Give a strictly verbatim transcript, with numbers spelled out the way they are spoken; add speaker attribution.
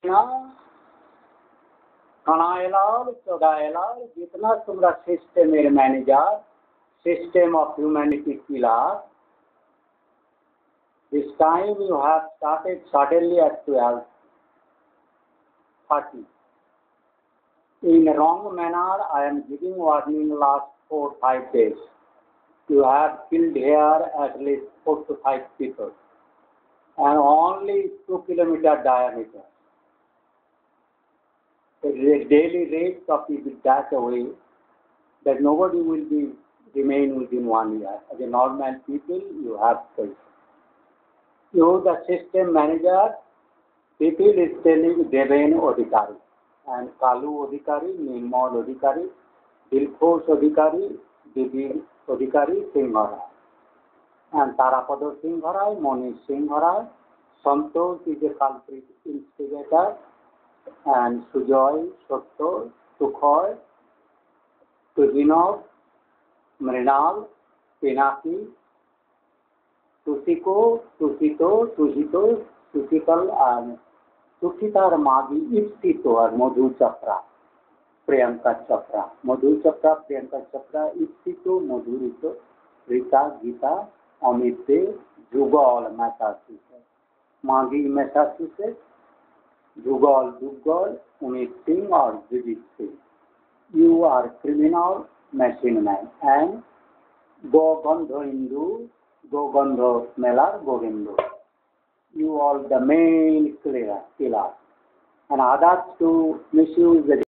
Speaker 1: कणायलाल चौगायलाल जितना तुम्हारा सिस्टम है manager system of humanity killer. This time you have started suddenly at twelve thirty. In a wrong manner, I am giving warning last four five days. You have killed here at least four to five people, and only two kilometer diameter. The daily rate of it is that way that nobody will be remain within one year. As a normal people, you have faith. You, the system manager, people is telling Deven Odhikari and Kalu Odhikari, Nirmal Odhikari, Dilkhosh Odhikari, Devi Odhikari, Singharai, and Tarapada Singharai, Monish Singharai, Santosh is a culprit instigator, and Sujoy, Sotto, Tukhoy, Tujinov, Mrinal, Pinaki, Tusiko, Tusito, Tusito, Tusikal, and Tusitar Magi, Ipsito, or Madhu Chapra, Priyanka Chapra. Madhu Chapra, Priyanka Chapra, Ipsito, Madhurito, Rita, Gita, Amite, Jugal, Massachusetts. Magi, Massachusetts, Jugal, Jugal, Amit Singh, or Vijit Singh. You are criminal machine man, and Gogandho Hindu, Gogandho Melar, Govindo. You are the main killer, killer. And others to misuse the